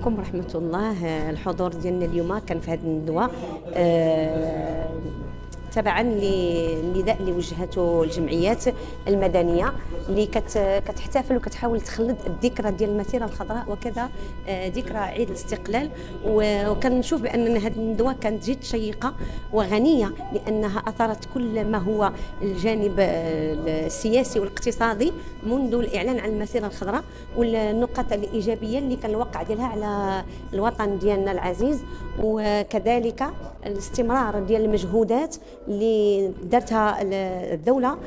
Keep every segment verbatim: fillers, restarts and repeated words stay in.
عليكم ورحمة الله. الحضور ديالنا اليوم كان في هذه الندوة آه تبعا للنداء اللي وجهته الجمعيات المدنيه اللي كتحتفل وكتحاول تخلد الذكرى ديال المسيره الخضراء وكذا ذكرى عيد الاستقلال. وكنشوف بان هذه الندوه كانت جد شيقه وغنيه لانها اثارت كل ما هو الجانب السياسي والاقتصادي منذ الاعلان عن المسيره الخضراء والنقاط الايجابيه اللي كان الوقع ديالها على الوطن ديالنا العزيز، وكذلك الاستمرار ديال المجهودات اللي دارتها الدولة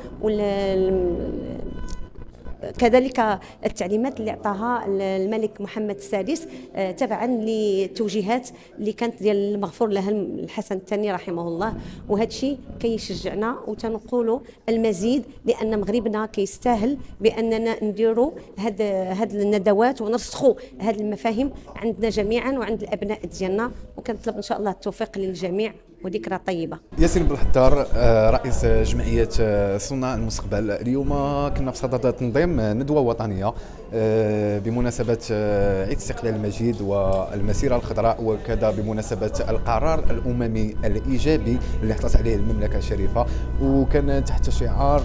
كذلك التعليمات اللي عطاها الملك محمد السادس تبعا للتوجيهات اللي كانت ديال المغفور لها الحسن الثاني رحمه الله. وهذا الشيء كيشجعنا وتنقولوا المزيد لان مغربنا كيستاهل باننا نديروا هاد هاد الندوات ونرسخوا هاد المفاهيم عندنا جميعا وعند الابناء ديالنا، وكنطلب ان شاء الله التوفيق للجميع وذكرى طيبه. ياسين بالحدار رئيس جمعيه صناع المستقبل، اليوم كنا في صدد تنظيم ندوه وطنيه بمناسبه عيد الاستقلال المجيد والمسيره الخضراء، وكذا بمناسبه القرار الاممي الايجابي اللي حطت عليه المملكه الشريفه، وكان تحت شعار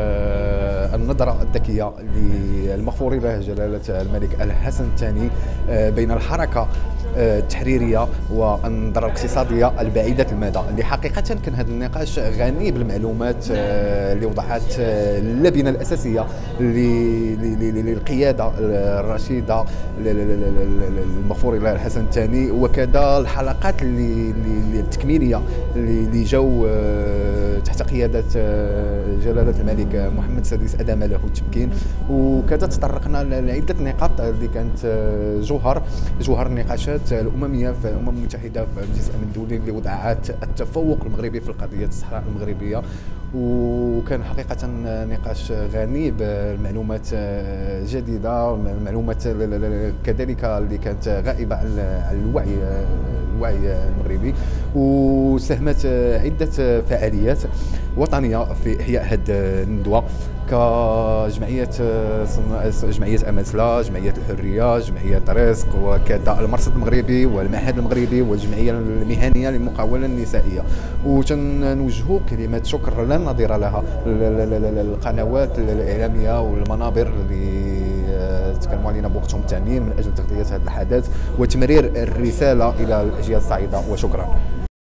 النظره الذكيه للمغفور له جلاله الملك الحسن الثاني بين الحركه التحريريه والنظره الاقتصاديه البعيده المدى، اللي حقيقه كان هذا النقاش غني بالمعلومات اللي وضعت اللبنه الاساسيه للقياده الرشيده المغفور له الحسن الثاني، وكذا الحلقات اللي التكميليه اللي جاوا تحت قياده جلاله الملك محمد السادس ادام له التمكين. وكذا تطرقنا لعده نقاط اللي كانت جوهر جوهر النقاشات الامميه في الامم المتحده في مجلس الامن الدولي اللي وضعت التفوق المغربي في القضيه الصحراء المغربيه، وكان حقيقه نقاش غني بمعلومات جديده، معلومات كذلك اللي كانت غائبه على الوعي الوعي المغربي، وساهمت عده فعاليات وطنيه في احياء هذه الندوه كجمعيه جمعيه امثله، جمعيه الحريه، جمعيه رزق، وكذا المرصد المغربي والمعهد المغربي والجمعيه المهنيه للمقاوله النسائيه. وتنوجهوا كلمات شكر لا نظير لها للقنوات الاعلاميه والمنابر اللي تكلموا علينا بوقتهم الثمين من اجل تغطيه هذا الحدث وتمرير الرساله الى الاجيال الصاعده، وشكرا.